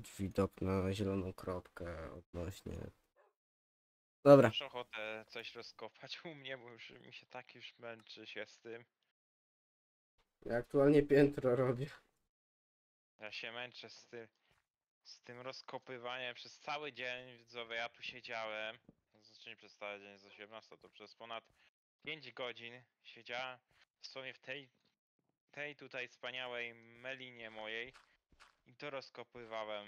mieć widok na zieloną kropkę odnośnie. Dobra. Masz ochotę coś rozkopać u mnie, bo już mi się tak już męczy się z tym. Ja aktualnie piętro robię. Ja się męczę z tym rozkopywaniem przez cały dzień, widzowie, ja tu siedziałem. Znaczy nie przez cały dzień, z 18, to przez ponad 5 godzin siedziałem dosłownie w tej tutaj wspaniałej melinie mojej i to rozkopywałem.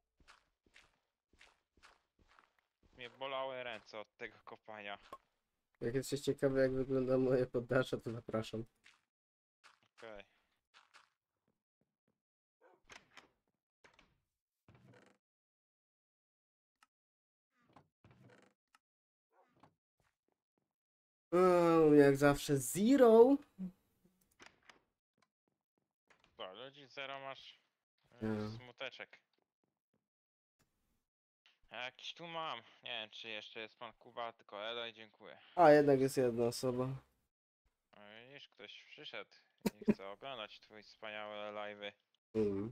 Mnie bolały ręce od tego kopania. Jak jesteś ciekawy jak wygląda moje poddasze, to zapraszam. Okej. O, jak zawsze zero. To ludzi zero masz Ja. smuteczek. A jakiś tu mam. Nie wiem czy jeszcze jest pan Kuba, tylko Elo i dziękuję. A jednak jest jedna osoba. No widzisz, ktoś przyszedł i chce oglądać twoje wspaniałe live'y. Mm.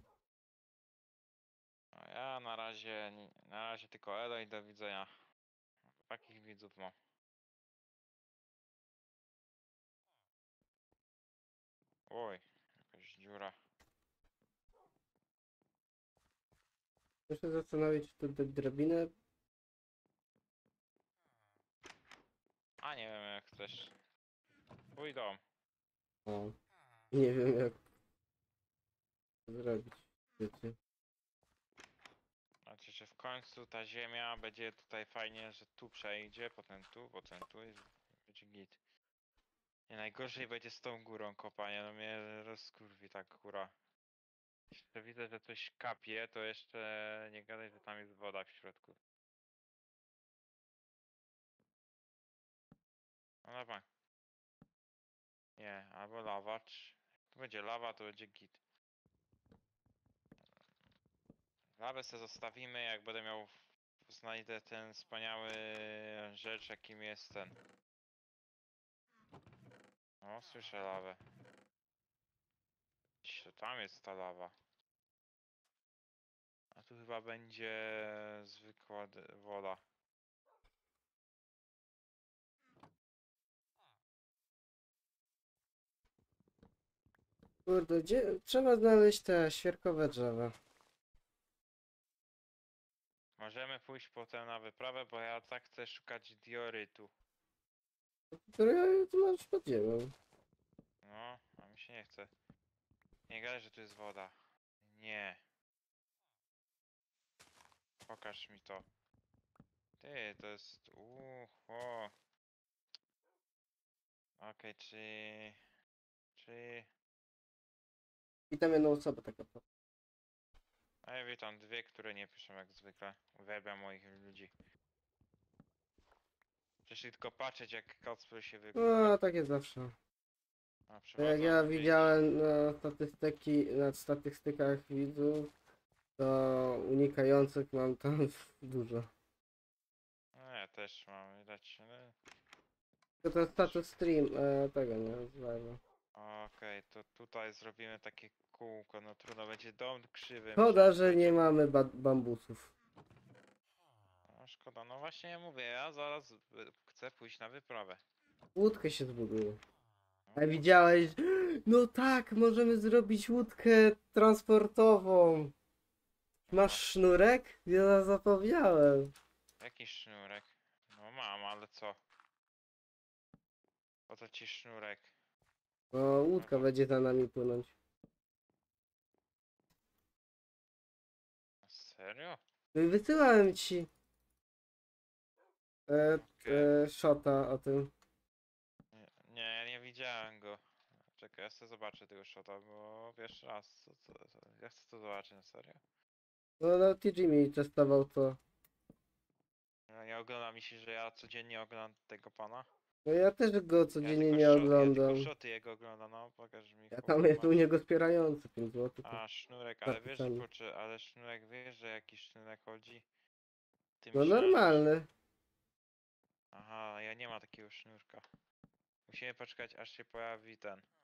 A ja na razie tylko Elo i do widzenia. Takich widzów mam. Oj, jakaś dziura. Muszę zastanowić, czy tu dać drabinę. A nie wiem jak chcesz. Twój dom. O, nie wiem jak to zrobić. Wiecie. Znaczy, że w końcu ta ziemia będzie tutaj fajnie, że tu przejdzie, potem tu i będzie git. Nie najgorzej będzie z tą górą kopanie, no mnie rozkurwi ta góra. Jeszcze widzę, że coś kapie, to jeszcze nie gadaj, że tam jest woda w środku. No dobra. Nie, albo lawa, czy... Tu będzie lawa, to będzie git. Lawę sobie zostawimy, jak będę miał... Znajdę ten wspaniały rzecz, jakim jest ten. O, słyszę lawę. Gdzieś tam jest ta lawa. A tu chyba będzie zwykła woda. Kurde, gdzie trzeba znaleźć te świerkowe drzewa. Możemy pójść potem na wyprawę, bo ja tak chcę szukać diorytu. Które ja tu mam pod ziemią. No, a mi się nie chce. Nie gadaj, że tu jest woda. Nie. Pokaż mi to. Ty, to jest... o. Okej, czy... I tam jedną osobę taka. A ja witam dwie, które nie piszą jak zwykle. Uwielbiam moich ludzi. Przyszli tylko patrzeć jak Kacper się wygłupia. No, tak jest zawsze. A To jak przychodzą ja mówić... widziałem na statystykach widzów, to unikających mam tam dużo. No ja też mam, widać. No. To ten status stream, tego nie nazywajmy. Okej, to tutaj zrobimy takie kółko, no trudno, będzie dom krzywy, myślałem, Szkoda, że że nie będzie... mamy bambusów. No, szkoda, no właśnie ja mówię, ja zaraz chcę pójść na wyprawę. Łódkę się zbuduje. No, A widziałeś? No tak, możemy zrobić łódkę transportową. Masz sznurek? Ja zapomniałem. jaki sznurek? No mam, ale co? Po co ci sznurek? No, No łódka to... będzie za nami płynąć. Serio? No i wysyłałem ci Okej. shota o tym. Nie, ja nie widziałem go. Czekaj, ja chcę zobaczyć tego shota, bo pierwszy raz, ja chcę to zobaczyć, na serio. No, TG mi testował to. Ja nie oglądam, myślisz, że ja codziennie oglądam tego pana? No ja też go codziennie nie Ja tylko oglądam. shoty jego oglądam, no pokaż mi Ja tam chłopie, jest u masz. niego wspierający 5 zł. To A, sznurek, ale warto wiesz, że ceny. kurczę, ale sznurek, wiesz, że jaki sznurek chodzi? Ty No myślałem, że... normalny. Aha, ja nie ma takiego sznurka. Musimy poczekać, aż się pojawi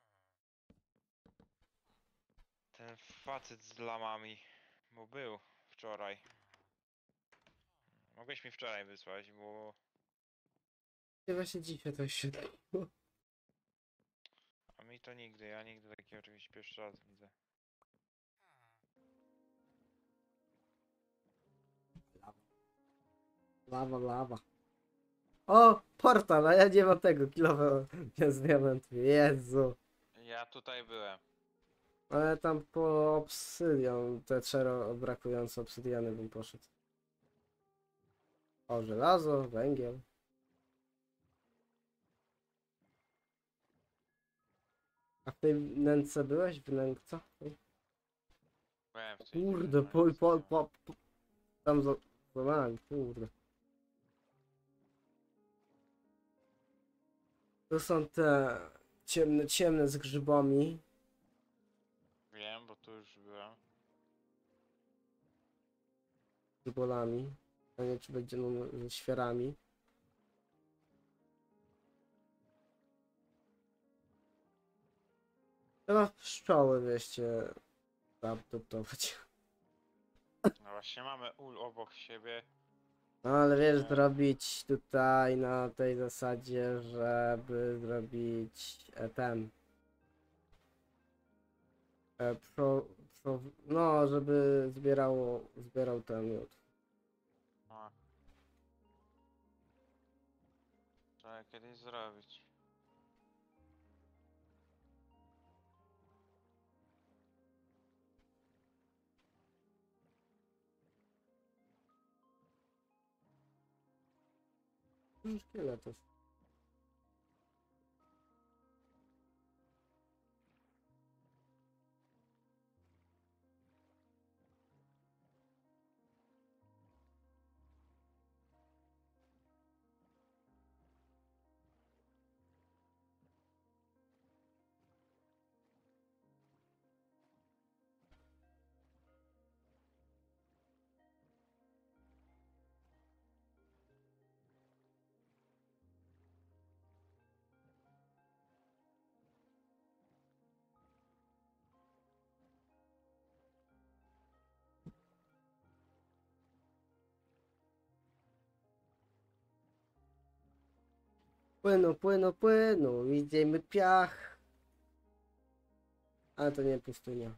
ten facet z lamami. Bo był wczoraj. Mogłeś mi wczoraj wysłać, bo... Ja właśnie dzisiaj to się dało. A mi to nigdy, ja nigdy takiego czegoś pierwszy raz widzę. Lawa. O, portal, a ja nie mam tego kilowego z diamentów. Jezu. Ja tutaj byłem. Ale tam po obsydian, te brakujące obsydiany bym poszedł. O, żelazo, węgiel. A w tej nędze byłeś? W nędze? Byłem w tej Kurde, dziurze, tam za nami, kurde. To są te ciemne z grzybami. Wiem, bo tu już byłem. Grzybolami. A nie czy będzie ze świerami. Trzeba pszczoły wieście adoptować. No właśnie mamy ul obok siebie. No ale wiesz, Nie. zrobić tutaj na tej zasadzie, żeby zrobić ten. No, żeby zbierał ten miód. No. Trzeba kiedyś zrobić. Szkieletów. Płynu, widzimy piach. Ale to nie pustynia.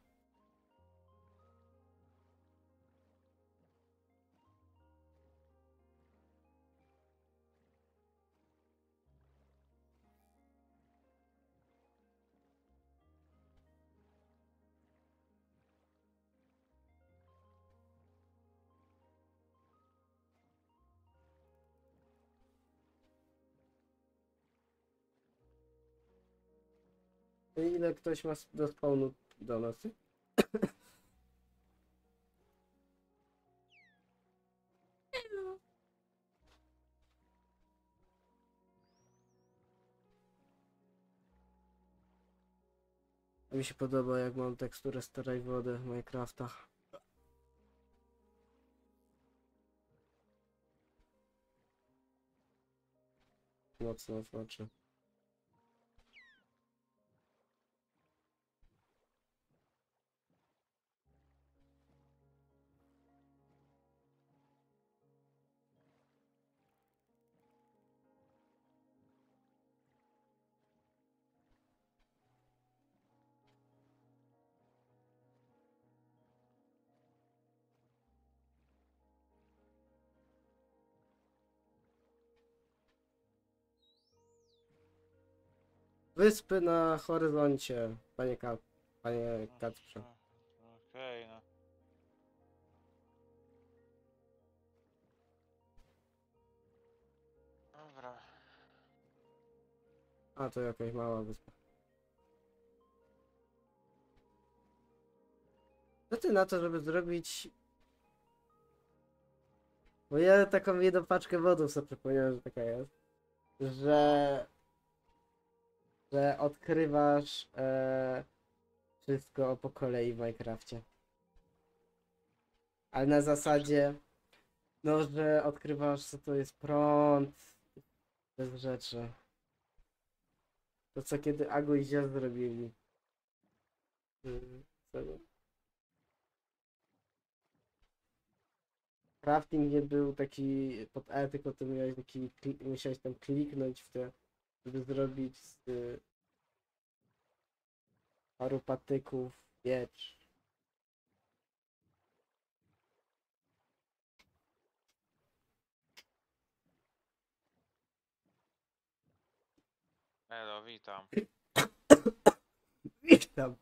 Ile ktoś ma do spawnu do nocy? Mi się podoba, jak mam teksturę starej wody w Minecraftach. Mocno w oczy. Wyspy na horyzoncie, panie Kacprze. Okej, no. Dobra. A, to jakaś mała wyspa. Co ty na to, żeby zrobić... Bo ja taką jedną paczkę wodów sobie przypomniałem, że taka jest. Że odkrywasz wszystko po kolei w Minecrafcie. Ale na zasadzie, no, że odkrywasz, co to jest prąd, bez rzeczy. To co kiedy Agu i Zia zrobili. Co? crafting nie był taki pod E, tylko ty miałeś musiałeś tam kliknąć w te, żeby zrobić z paru patyków miecz. Elo, witam. Witam.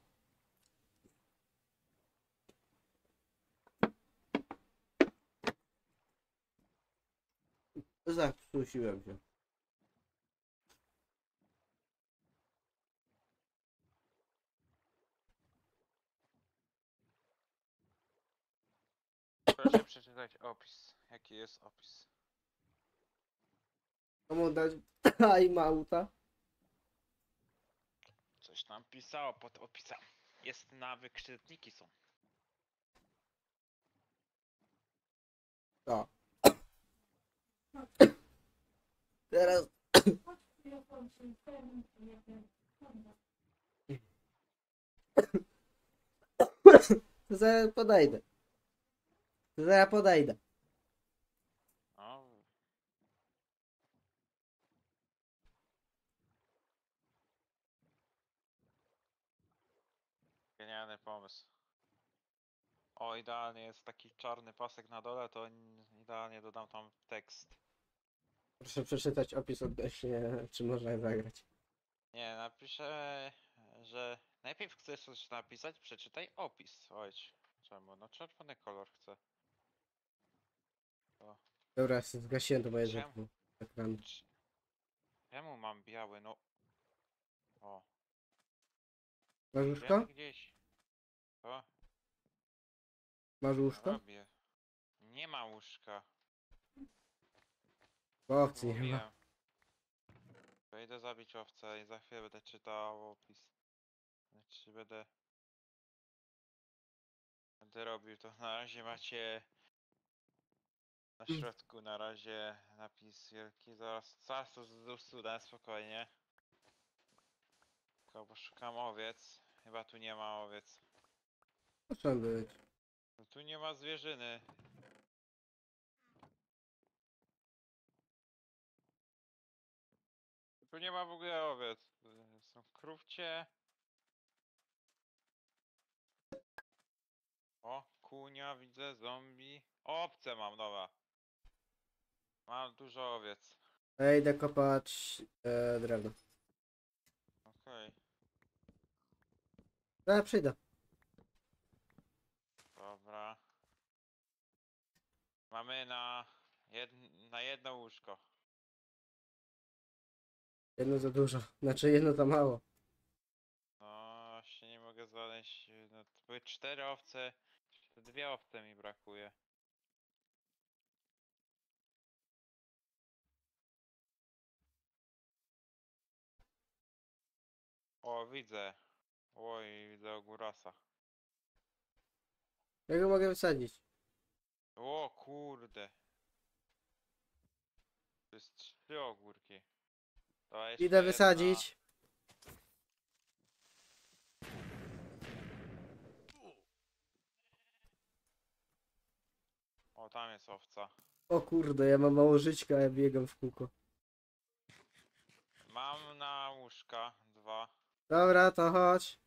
Zakrztusiłem się. Proszę przeczytać opis. Jaki jest opis? Komu dać timeouta? Coś tam pisało pod opisem. Jest na wykrzykniki są. To. Teraz to zaraz podejdę. To zaraz podejdę. O. Genialny pomysł. O, idealnie jest taki czarny pasek na dole, to idealnie dodam tam tekst. Proszę przeczytać opis odnośnie, czy można zagrać. Nie, napiszę, że najpierw chcesz coś napisać, przeczytaj opis. Ojcz, czemu? No czerwony kolor chcę. O, Dobra, zgasiłem to moje czemu? rzeczy. Ekranu. Czemu mam biały? No. O, Masz idziemy łóżko? gdzieś. O, Masz łóżko? robię. Nie ma łóżka. Bo owcy nie ma. Mówiłem. Wejdę zabić owcę i za chwilę będę czytał opis. Znaczy będę robił to. Na razie macie na środku na razie napis wielki. Zaraz to usunę spokojnie. Tylko poszukam owiec. Chyba tu nie ma owiec. Muszę być. No tu nie ma zwierzyny. Tu nie ma w ogóle owiec. Są krówcie. O, kunia widzę, zombie. Owce mam, dobra. Mam dużo owiec. Ja idę kopać drewno. Okej, Ja przyjdę. dobra. Mamy na jedno łóżko. Jedno za dużo. Znaczy jedno za mało. No, właśnie nie mogę znaleźć. No, to były 4 owce. Jeszcze 2 owce mi brakuje. O, widzę. Oj, widzę ogórasa. Ja go mogę wysadzić. O kurde. To jest 3 ogórki. To jeszcze Idę jedna. wysadzić. O, tam jest owca. O kurde, ja mam mało żyćka, a ja biegam w kółko. Mam na łóżka 2. Dobra, to chodź.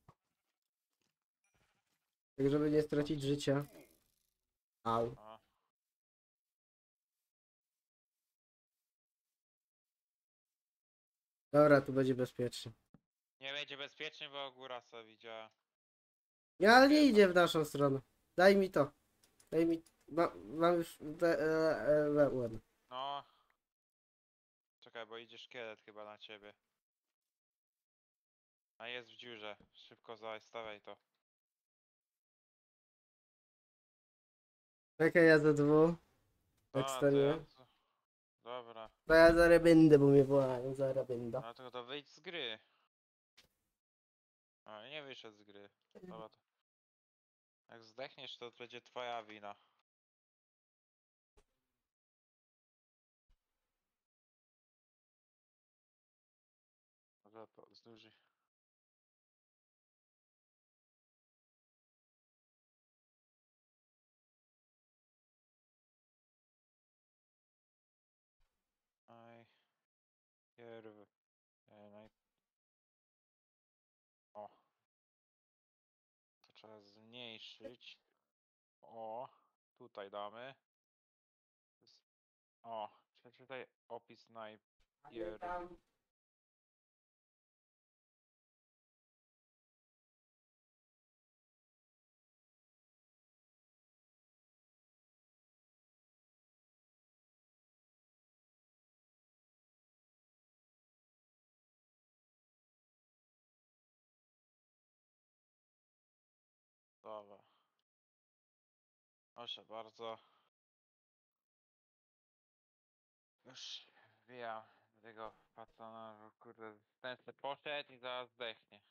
Tak, żeby nie stracić życia. Au. O, Dobra, tu będzie bezpiecznie. nie będzie bezpiecznie, bo ogórasa widziałem. Nie, ale nie idzie w naszą stronę. Daj mi to. Daj mi... mam już... ładnie. No. Czekaj, bo idzie szkielet chyba na ciebie. A jest w dziurze. Szybko stawiaj to. Czekaj, ja za dwu. Jak A, to stanie. Dobra. To ja zaraz będę, bo mnie wołają. Zaraz będę. No to wyjdź z gry. A, nie wyszedł z gry. Dobra, to. Jak zdechniesz, to będzie twoja wina. Dobra, to zdłuży. Wyrw. O. To trzeba zmniejszyć. O. Tutaj damy. O. Przeczytaj opis Ale najpierw. tam... Dobra. Proszę bardzo. Już wbijam do tego patrona, że kurde, ten se poszedł i zaraz zdechnie.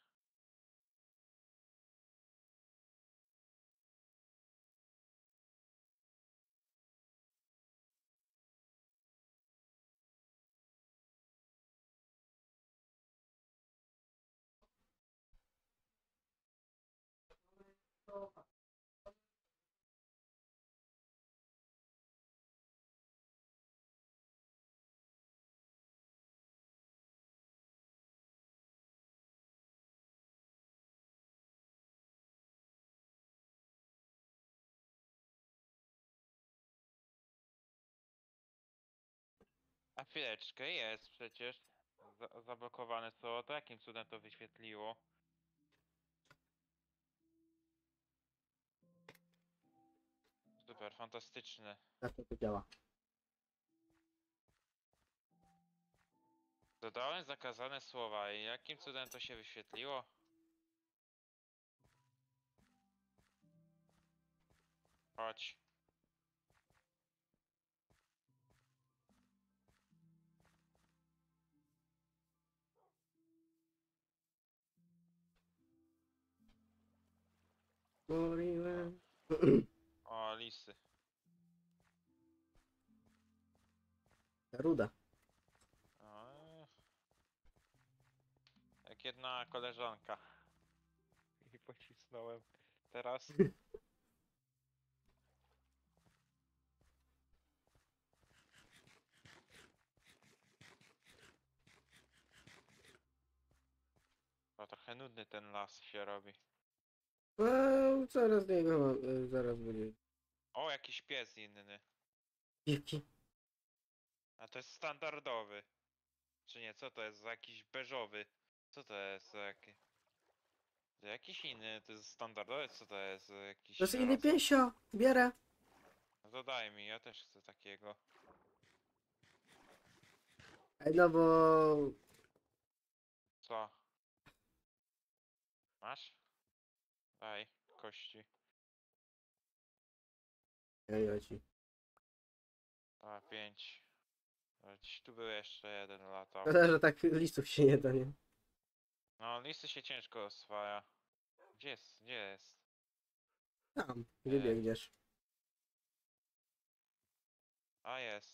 A chwileczkę, jest przecież. Zablokowane co? To jakim cudem to wyświetliło? Super, fantastyczne. Tak to działa. Dodałem zakazane słowa i jakim cudem to się wyświetliło? Chodź. Mówiłem. O, lisy. Ruda. O, jak jedna koleżanka. I pocisnąłem. Teraz. O, trochę nudny ten las się robi. No, zaraz niego mam, zaraz będzie. O, jakiś pies inny. Piwki. A to jest standardowy. Czy nie, co to jest za jakiś beżowy? Co to jest za jaki? To jakiś inny, to jest standardowy, co to jest za jakiś To jest inny raz? piesio. Bierę. No to daj mi, ja też chcę takiego. Ej, no bo... Co? Masz? Daj, kości. Ja ci. A, 5. Gdzieś tu był jeszcze jeden latał. Szkoda, że tak listów się nie da, nie? No, listy się ciężko oswaja. Gdzie jest? Gdzie jest? Tam, gdzie biegniesz. A, jest.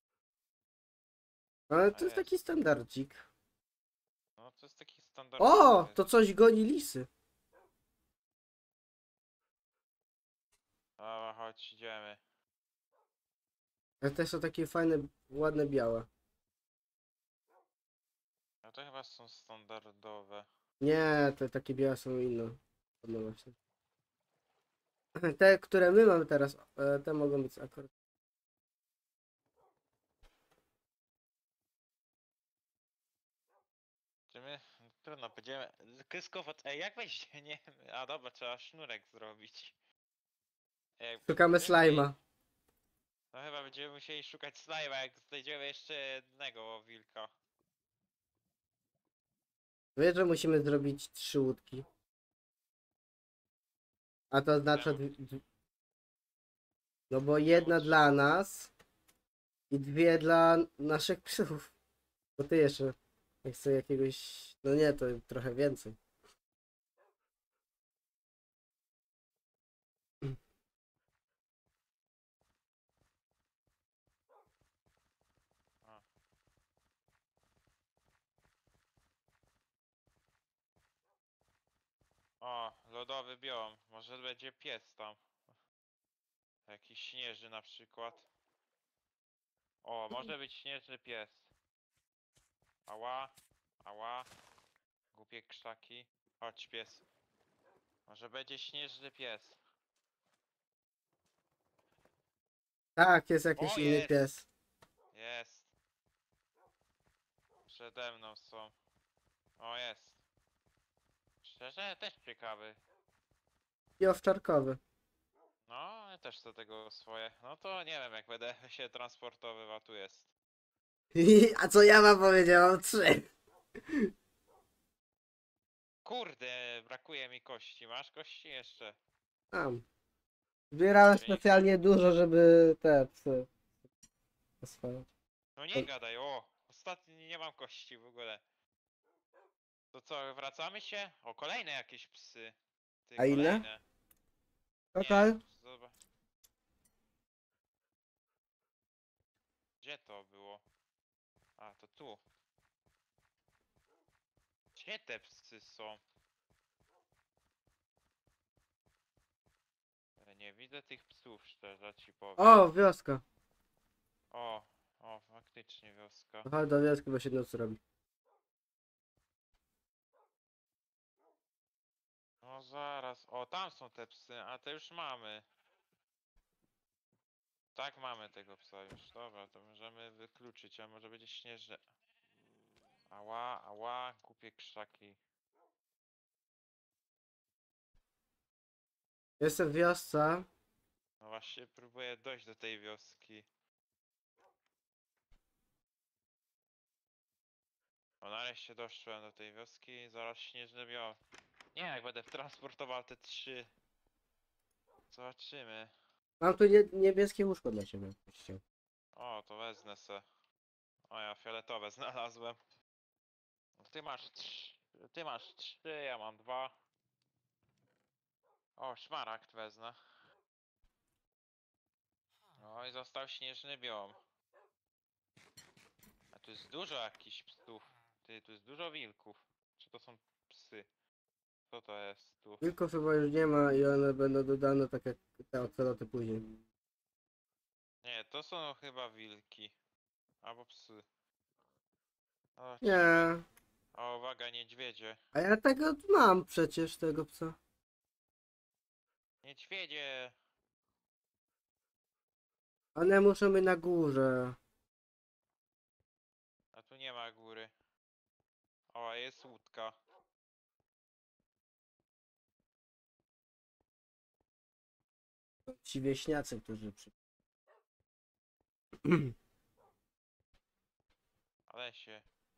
Ale A, to jest jest. taki standardzik. No, to jest taki standardowy. O! To coś goni lisy. Dobra, chodź, idziemy. Ale te są takie fajne, ładne, białe. No to chyba są standardowe. Nie, te takie białe są inne. No właśnie. Te, które my mamy teraz, te mogą być akurat. Czy my? No, trudno, będziemy. Kryskować. Ej, jak wejść? Nie. A dobra, trzeba sznurek zrobić. Ej, Szukamy będziemy musieli- slajma. No chyba będziemy musieli szukać slajma, jak znajdziemy jeszcze jednego wilka. Wiesz, że musimy zrobić 3 łódki. A to oznacza... Czemu? No bo jedna trzy? dla nas i 2 dla naszych psów. Bo ty jeszcze nie chcę jakiegoś... No nie, to trochę więcej. A. O, lodowy biom. Może będzie pies tam. Jakiś śnieżny na przykład. O, może być śnieżny pies. Ała, ała. Głupie krzaki. Chodź, pies. Może będzie śnieżny pies. Tak, jest jakiś O, inny jest! pies. Jest. Przede mną są. O, jest. Szczerze, też ciekawy. I owczarkowy. No, ja też chcę tego swoje. No to nie wiem, jak będę się transportowywał, tu jest. A co ja wam powiedziałam? 3. Kurde, brakuje mi kości. Masz kości jeszcze? Tam. Zbierałem Czyli- specjalnie dużo, żeby te psy oswajać. No nie gadaj, o! Ostatnio nie mam kości w ogóle. To co, wracamy się? O, kolejne jakieś psy. Ty, A ile? kolejne. Nie, Total? zobacz. Gdzie to było? A, to tu. Gdzie te psy są? Nie widzę tych psów, szczerze ci powiem. O, wioska. O, faktycznie wioska. Chodź do wioski, bo się noc robi. No zaraz. O, tam są te psy, a te już mamy. Tak, mamy tego psa już. Dobra, to możemy wykluczyć, a może będzie śnieżne. Ała, ała, głupie krzaki. Jestem w wiosce. No właśnie, próbuję dojść do tej wioski. O, nareszcie doszłem do tej wioski, zaraz śnieżny biał. Nie, jak będę transportował te 3. Zobaczymy. Mam tu niebieskie łóżko dla ciebie. Chciał. O, to wezmę se. O, ja fioletowe znalazłem. Ty masz 3, ja mam 2. O, szmaragd wezmę. No i został śnieżny biom. A tu jest dużo jakichś psów. Ty, tu jest dużo wilków. Czy to są psy? Co to jest tu? Wilków chyba już nie ma i one będą dodane tak jak te oceloty później. Nie, to są chyba wilki. Albo psy. Zobaczymy. Nie. O, uwaga, niedźwiedzie. A ja tego mam przecież, tego psa. Niedźwiedzie! One muszą być na górze. A tu nie ma góry. O, a jest łódka. Ci wieśniacy, którzy przy... Ale się.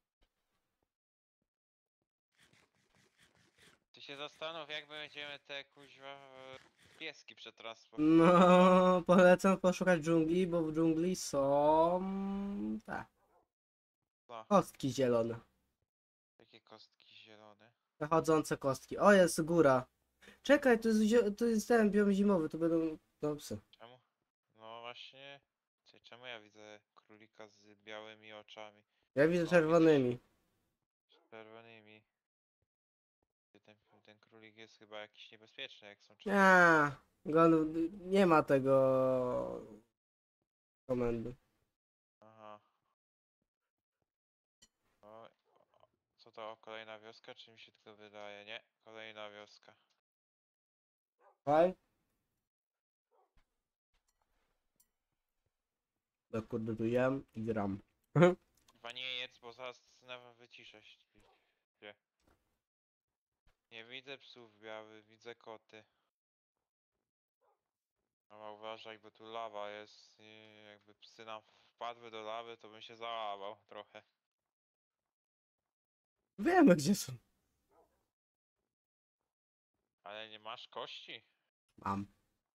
Ty się zastanów, jak będziemy te kuźwa pieski przetransportować. No, polecam poszukać dżungli, bo w dżungli są... tak, No, kostki zielone. takie kostki zielone. Przechodzące kostki. O, jest góra. Czekaj, to jest ten biom zimowy, to będą no, psy. Czemu? No właśnie. Czemu ja widzę królika z białymi oczami? Ja widzę O, czerwonymi. Z czerwonymi. Ten królik jest chyba jakiś niebezpieczny, jak są czerwone. Nie ma tego komendy. Aha. O, co to? Kolejna wioska? Czy mi się tylko wydaje? Nie, kolejna wioska. Faj? No kurde, tu jem i gram. Chyba nie jedz, bo zaraz nawet wyciszę się. Nie widzę psów białych, widzę koty. Ale uważaj, bo tu lawa jest i jakby psy nam wpadły do lawy, to bym się załamał trochę. Wiemy gdzie są. Ale nie masz kości? Mam.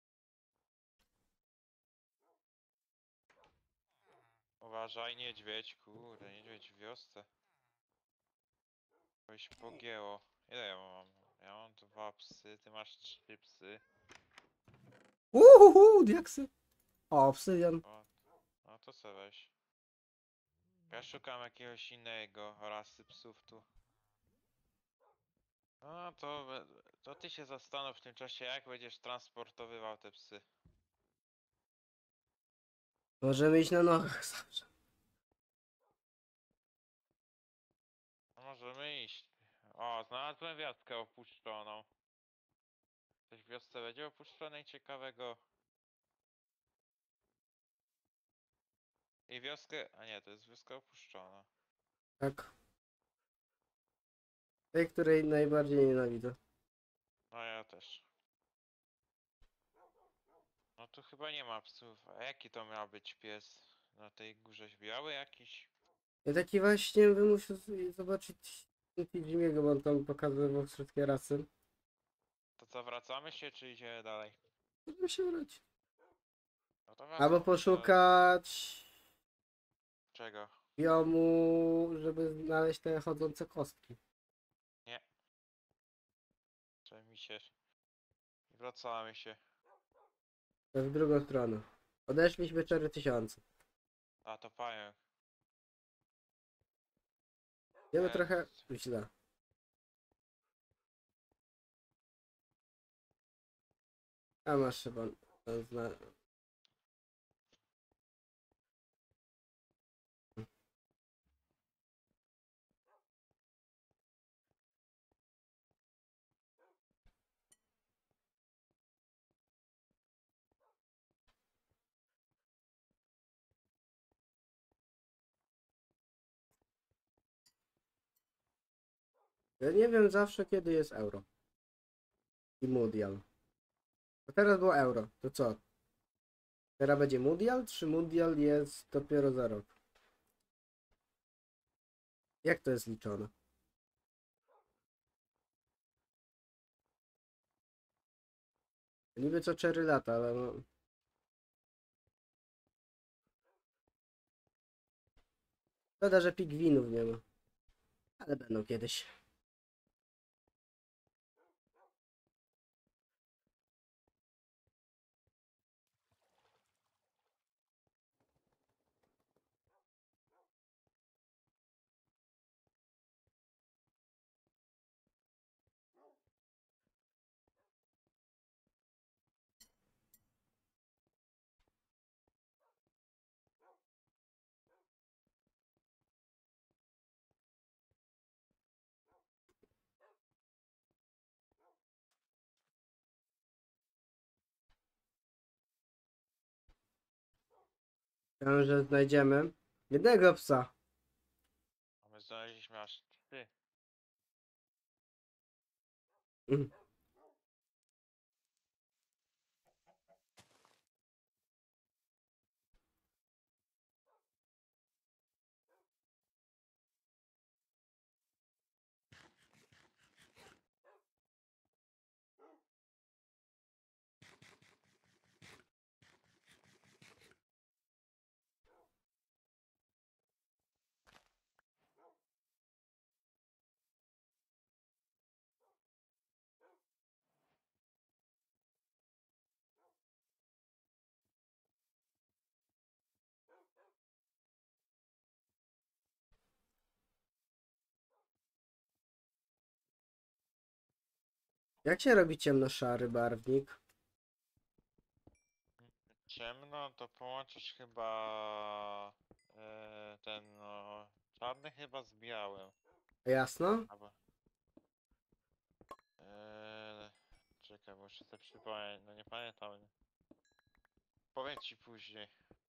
Uważaj, niedźwiedź, kurde, niedźwiedź w wiosce. Kogoś pogięło. Ile ja mam? Ja mam 2 psy, ty masz 3 psy. Diaksy. O, obsydian. O, no to co weź. Ja szukam jakiegoś innego rasy psów tu. No to ty się zastanów w tym czasie, jak będziesz transportowywał te psy. Możemy iść na nogach zawsze. O, znalazłem wioskę opuszczoną. Coś w wiosce będzie opuszczonej ciekawego. I wioskę... A nie, to jest wioska opuszczona. Tak. Tej, której najbardziej nienawidzę. No ja też. No tu chyba nie ma psów. A jaki to miał być pies? Na tej górze biały jakiś? Ja taki właśnie bym musiał sobie zobaczyć Fidżimiego, bo on tam pokazywał wszystkie rasy. To co, wracamy się czy idziemy dalej? Żeby się wrócić. No to Albo wracamy się. poszukać Czego? biomu, żeby znaleźć te chodzące kostki. Nie. Czy mi się... Wracamy się. To jest w drugą stronę. Odeszliśmy 4000. A to pająk. Wiemy Nie, trochę źle. A masz chyba zna... Ja nie wiem zawsze kiedy jest euro. I mundial. A teraz było euro. To co? Teraz będzie mundial, czy mundial jest dopiero za rok? Jak to jest liczone? Niby co 4 lata, ale no... Szkoda, że pingwinów nie ma. Ale będą kiedyś. Myślałem, że znajdziemy jednego psa. a my znaleźliśmy aż 3. Mhm. Jak się robi ciemno-szary barwnik? Ciemno to połączyć chyba ten no, czarny chyba z białym. Jasno? Albo czekaj, muszę sobie przypomnieć, no nie pamiętam. Powiem ci później.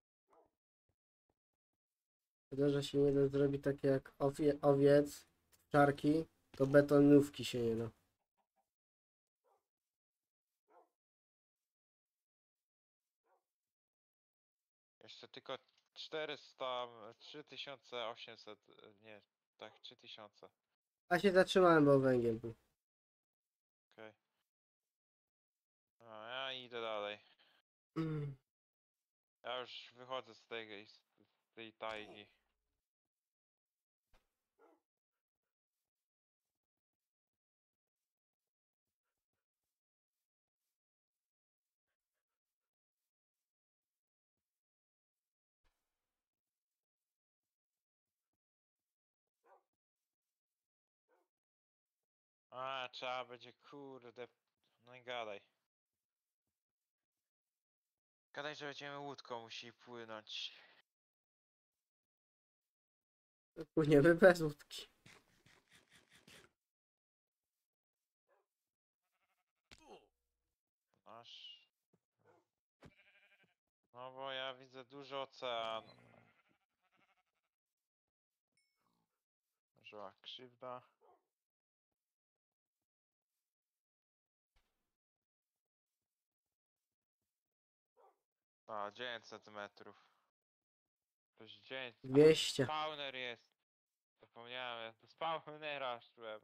Szkoda, że się nie da zrobić takie jak owiec, czarki, to betonówki się nie da. Jeszcze tylko 400, 3800, nie, tak 3000. A się zatrzymałem, bo węgiel był. Okej. No ja idę dalej. Mm. Ja już wychodzę z tej tajgi. A, trzeba będzie, kurde. No i gadaj. Gadaj, że będziemy łódką musi płynąć. Płyniemy bez łódki. No bo ja widzę dużo oceanu. Żyła krzywda. A, 9 centymetrów. To jest 9. A, 200. spawner jest. Zapomniałem, ja do spawnera szłem.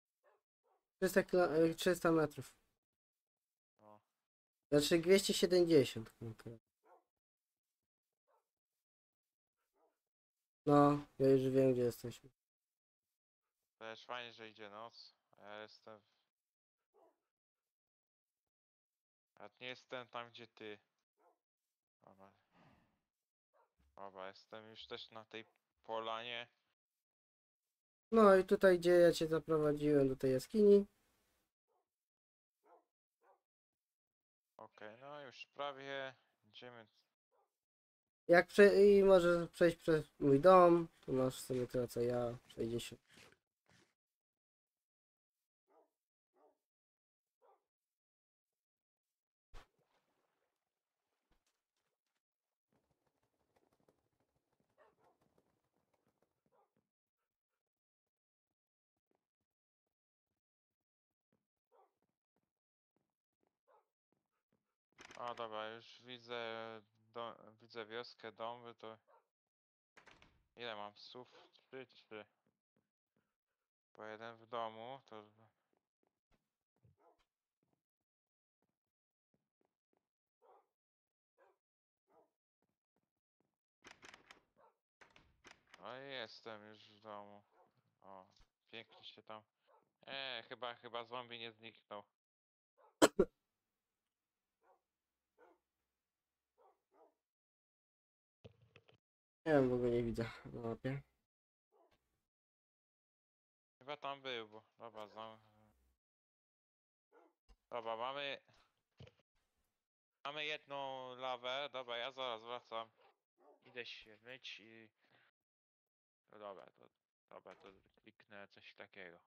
300 metrów. No. Znaczy 270. No, ja już wiem gdzie jesteśmy. To jest fajnie, że idzie noc. A ja jestem... Ja nie jestem tam, gdzie ty. Dobra. Dobra, jestem już też na tej polanie. No i tutaj gdzie ja cię zaprowadziłem do tej jaskini. Okej, no już prawie idziemy. Jak i możesz przejść przez mój dom, to masz sobie tyle co ja, 60. O dobra, już widzę wioskę, domy, to... Ile mam psów? 3. Po jeden w domu, to... No i jestem już w domu. O, pięknie się tam... chyba zombie nie zniknął. Nie wiem, w ogóle nie widzę na mapie. Chyba tam był, bo... Dobra, Dobra, mamy jedną lawę. Dobra, ja zaraz wracam. Idę się myć i... No dobra, to kliknę coś takiego.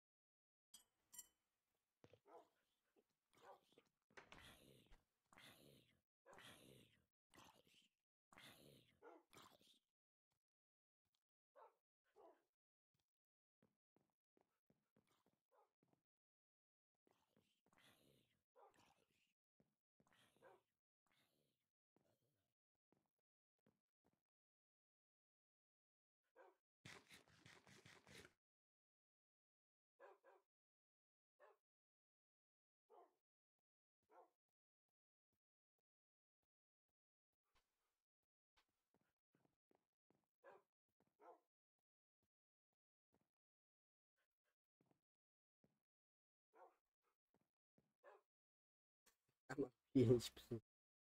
Ja mam 5 psów.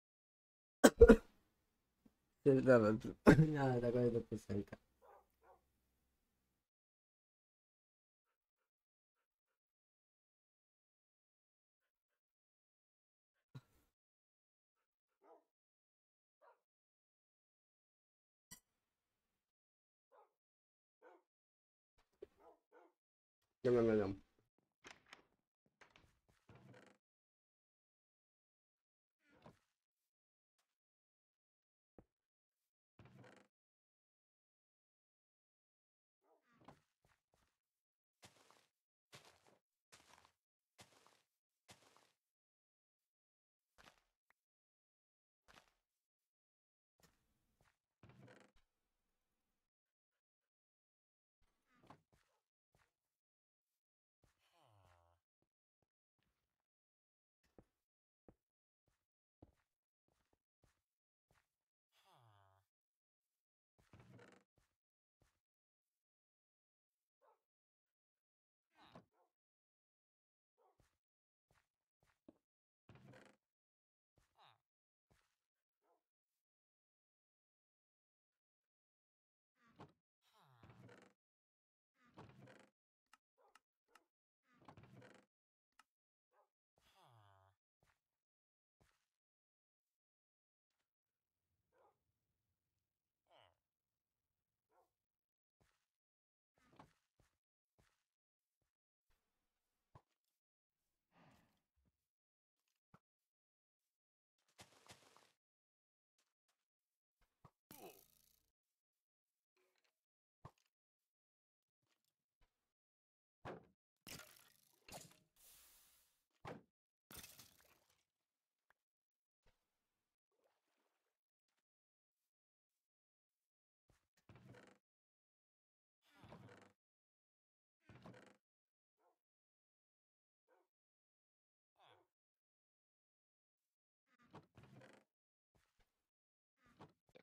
Dobra, ale taka jedna piosenka. Nie.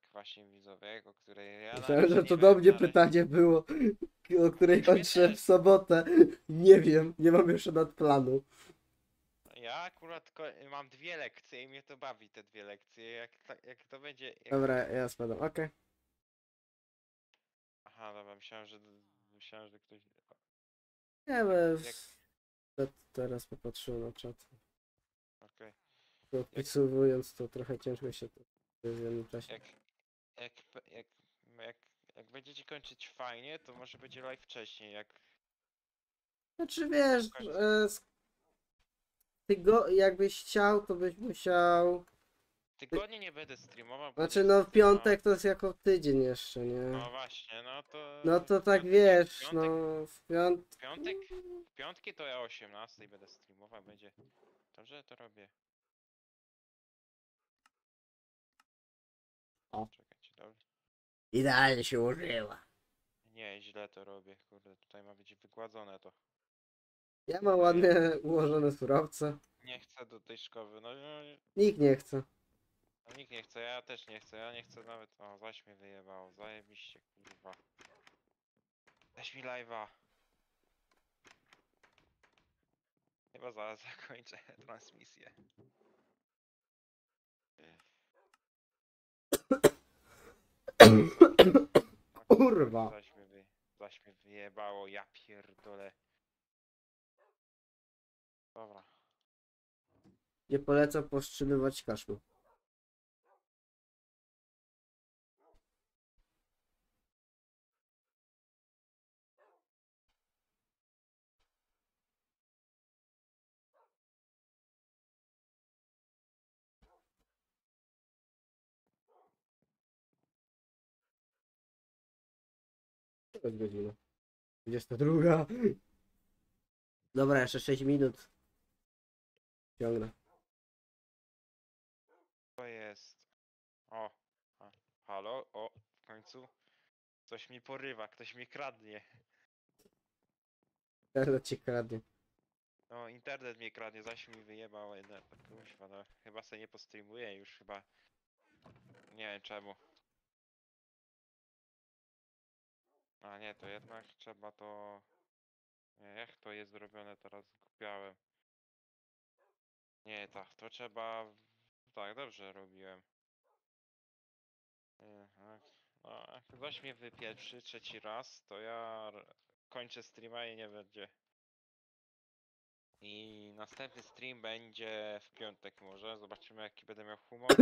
właśnie widzowie, o której ja na Myślałem, razie że nie to do wiem, mnie na razie... pytanie było, o której Mnie kończę w też. sobotę. Nie wiem, nie mam jeszcze nadplanu. Ja akurat mam 2 lekcje i mnie to bawi te 2 lekcje. Jak to będzie. Dobra, ja spadam, okej. Aha, dobra, myślałem, że ktoś. Nie Jak, wiem, jak, teraz popatrzyłem na czat. okej. Opisywując to trochę ciężko się to w jednym czasie. Jak, jak, jak, jak, jak będziecie kończyć fajnie, to może będzie live wcześniej. Jak Znaczy wiesz, końc... ty go jakbyś chciał, to byś musiał. tygodnie nie będę streamował, bo Znaczy nie chcę no w streamować. piątek to jest jako tydzień jeszcze, nie? No właśnie, no to No to w tak piątek, jak wiesz, no w piątek. w piątki to ja o 18 będę streamował, będzie. Dobrze to robię. O. Czekajcie, dobrze. Idealnie się użyła. Nie, źle to robię, kurde, tutaj ma być wygładzone to. Ja mam ładnie ułożone surowce. Nie chcę do tej szkoły, Nikt nie chce. no nikt nie chce, ja też nie chcę, ja nie chcę nawet, o, zaś mnie wyjebało, zajebiście, kurwa. Weź mi live'a. Chyba zaraz zakończę transmisję. Kurwa. Zaś mnie wyjebało, ja pierdolę. Dobra. Nie polecam powstrzymywać kaszlu. To jest godzina. 22. Dobra, jeszcze 6 minut. Ciągnę. To jest. O. Halo? O, w końcu. Ktoś mi porywa, ktoś mi kradnie. Teraz cię kradnie. No, internet mnie kradnie, zaś mi wyjebał. Kuźwa, no. Chyba se nie postreamuję już, chyba. Nie wiem czemu. A nie, to jednak trzeba to... Nie, jak to jest zrobione teraz? Zgubiałem. Nie, tak, to trzeba... Tak, dobrze robiłem. Tak. No, jak ktoś mnie wypieprzy trzeci raz, to ja kończę streama i nie będzie. I następny stream będzie w piątek może. Zobaczymy jaki będę miał humor.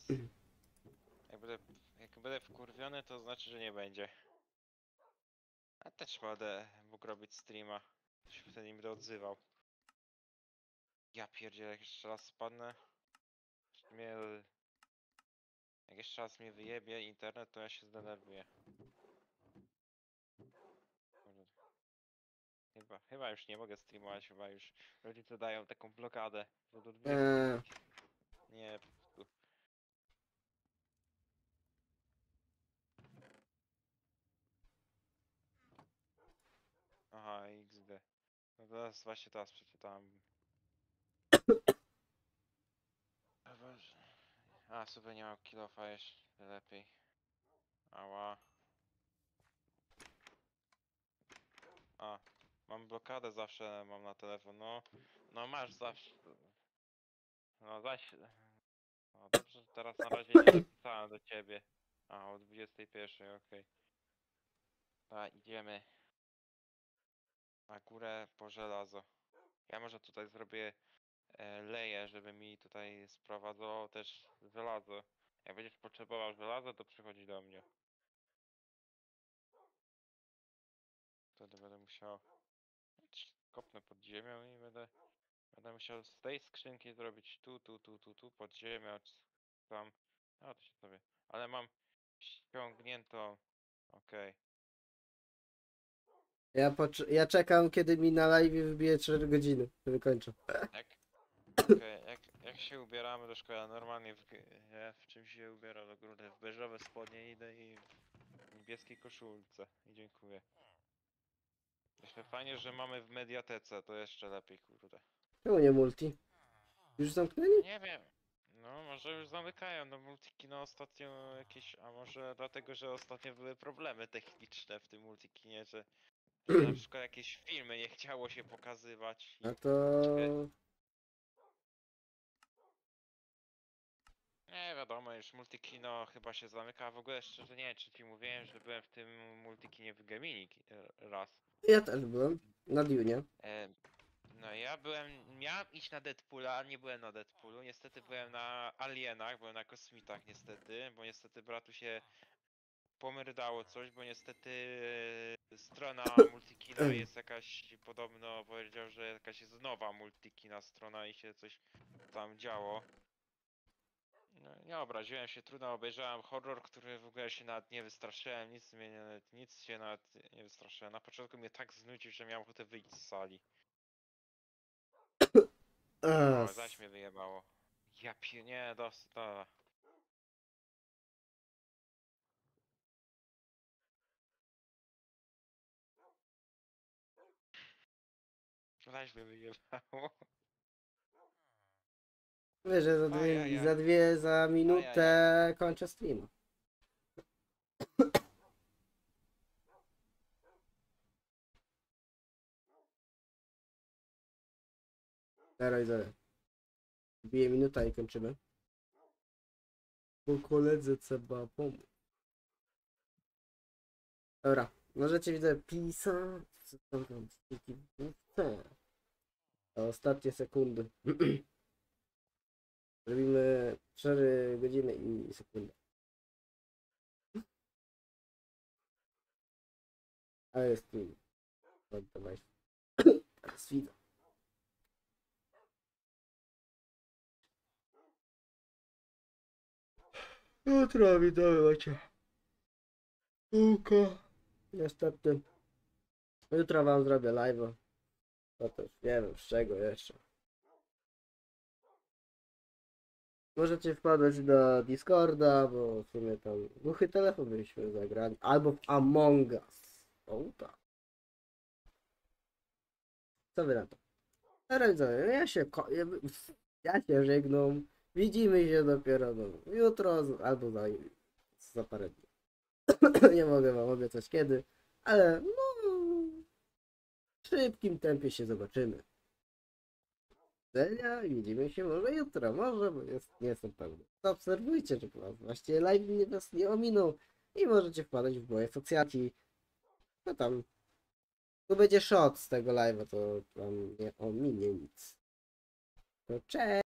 Jak będę wkurwiony, to znaczy, że nie będzie. A też będę mógł robić streama. Się wtedy nie będę odzywał. Ja pierdzielę, jak jeszcze raz spadnę. Mnie, jak jeszcze raz mnie wyjebie internet, to ja się zdenerwuję. Kurde. Chyba już nie mogę streamować, chyba już rodzice dają taką blokadę, że do 20. Nie, po prostu. Aha, XD. No teraz przeczytałem. O Boże. A, super, nie mam kilofa jeszcze lepiej. Ała. A, mam blokadę zawsze, mam na telefon, no masz zawsze. No zaś. No dobrze, że teraz na razie nie napisałem do ciebie. A, o 21, okej. A, idziemy na górę po żelazo. Ja może tutaj zrobię leję, żeby mi tutaj sprowadzało też żelazo. Jak będziesz potrzebował żelazo, to przychodzi do mnie. Wtedy będę musiał... Kopnę pod ziemią i będę musiał z tej skrzynki zrobić tu, pod ziemią, czy tam. A, to się sobie. Ale mam ściągniętą. Okej. Ja czekam, kiedy mi na live wybije 4 godziny. Wtedy kończę. Jak? Okej, jak się ubieramy do szkoły? Ja normalnie ja w czym się ubieram do góry? W beżowe spodnie idę i w niebieskiej koszulce. I dziękuję. Jeszcze fajnie, że mamy w mediatece, to jeszcze lepiej, kurde. Czemu nie multi? Już zamknęli? Nie wiem. No, może już zamykają, no multikino ostatnio jakieś, a może dlatego, że ostatnio były problemy techniczne w tym multikinie, że na przykład jakieś filmy nie chciało się pokazywać A i... to... Czekaj, nie wiadomo, już multikino chyba się zamyka, a w ogóle szczerze nie wiem, czy ci mówiłem, że byłem w tym multikinie w Gemini raz. Ja też byłem. Na Dunie. E, No ja miałem iść na Deadpoola, nie byłem na Deadpoolu, niestety byłem na Alienach, byłem na Kosmitach niestety, bo niestety bratu się pomyrdało coś, bo niestety strona Multikina jest jakaś, podobno powiedział, że jakaś jest nowa Multikina strona i się coś tam działo. No, nie obraziłem się, trudno, obejrzałem horror, który w ogóle się nawet nie wystraszyłem, nic się nawet nie wystraszyłem. Na początku mnie tak znudził, że miałem ochotę wyjść z sali. O, zaś mnie wyjebało. Nie, dosyć, dobra. Zaś mnie wyjebało. Wiesz, że Ajajaj, za dwie, za ajajaj. minutę kończę stream. Teraz bije minuta i kończymy. Bo koledze trzeba pomóc. Dobra, możecie widzę pisać. Co tam stiki w główce. Ostatnie sekundy. Robimy 4 godziny i sekundę. A jest tu. Dawaj. Teraz widzę. Jutro witamy macie. Łuka. Niestety. Jutro wam zrobię live'a. To też nie wiem z czego jeszcze. Możecie wpadać do Discorda, bo w sumie tam głuchy telefon byliśmy zagrali. Albo w Among Us. O tak. Co wy na to? Teraz widzowie, ja się żegnam. Widzimy się dopiero jutro albo za parę dni. Nie mogę wam obiecać kiedy, ale no, w szybkim tempie się zobaczymy. Widzenia i widzimy się może jutro, może, bo nie jestem pewny. To obserwujcie, żeby was właściwie live was nie ominął i możecie wpadać w moje socjaki. No tam, tu będzie shot z tego live'a, to tam nie ominie nic. To cześć!